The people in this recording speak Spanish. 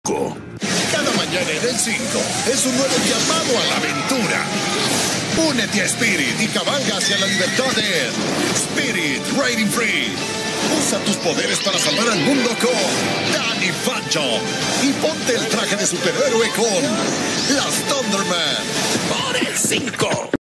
Cada mañana en el 5 es un nuevo llamado a la aventura. Únete a Spirit y cabalga hacia la libertad en Spirit Riding Free. Usa tus poderes para salvar al mundo con Danny Phantom y ponte el traje de superhéroe con las Thunderman. Por el 5.